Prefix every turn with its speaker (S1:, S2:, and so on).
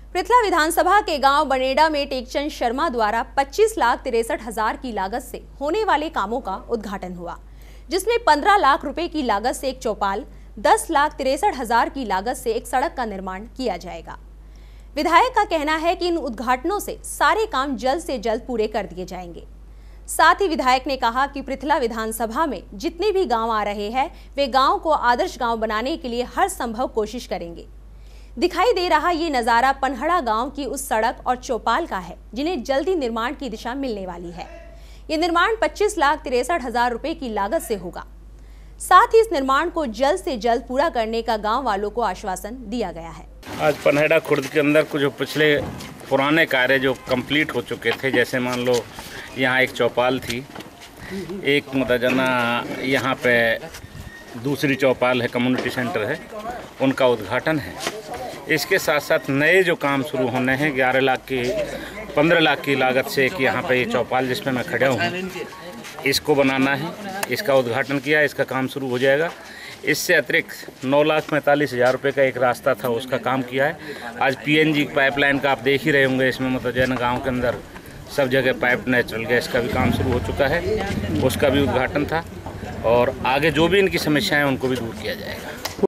S1: पृथला विधानसभा के गांव बनेड़ा में टेकचंद शर्मा द्वारा 25,63,000 की लागत से होने वाले कामों का उद्घाटन हुआ, जिसमें 15 लाख रुपए की लागत से एक चौपाल, 10,63,000 की लागत से एक सड़क का निर्माण किया जाएगा। विधायक का कहना है कि इन उद्घाटनों से सारे काम जल्द से जल्द पूरे कर दिए जाएंगे। साथ ही विधायक ने कहा कि पृथला विधानसभा में जितने भी गांव आ रहे हैं वे गांव को आदर्श गांव बनाने के लिए हर संभव कोशिश करेंगे। दिखाई दे रहा ये नज़ारा पनहड़ा गांव की उस सड़क और चौपाल का है जिन्हें जल्दी निर्माण की दिशा मिलने वाली है। ये निर्माण 25,63,000 रुपए की लागत से होगा। साथ ही इस निर्माण को जल्द से जल्द पूरा करने का गांव वालों को आश्वासन दिया गया है।
S2: आज पनहड़ा खुर्द के अंदर कुछ पिछले पुराने कार्य जो कंप्लीट हो चुके थे, जैसे मान लो यहाँ एक चौपाल थी, एक मुतजना यहाँ पे दूसरी चौपाल है, कम्युनिटी सेंटर है, उनका उद्घाटन है। इसके साथ साथ नए जो काम शुरू होने हैं 15 लाख की लागत से कि यहाँ पे ये चौपाल जिसमें मैं खड़ा हूँ इसको बनाना है, इसका उद्घाटन किया, इसका काम शुरू हो जाएगा। इससे अतिरिक्त 9,45,000 रुपये का एक रास्ता था, उसका काम किया है। आज PNG पाइपलाइन का आप देख ही रहे होंगे, इसमें मतलब जैन गाँव के अंदर सब जगह पाइप नेचुरल गैस का भी काम शुरू हो चुका है, उसका भी उद्घाटन था। और आगे जो भी इनकी समस्याएं हैं उनको भी दूर किया जाएगा।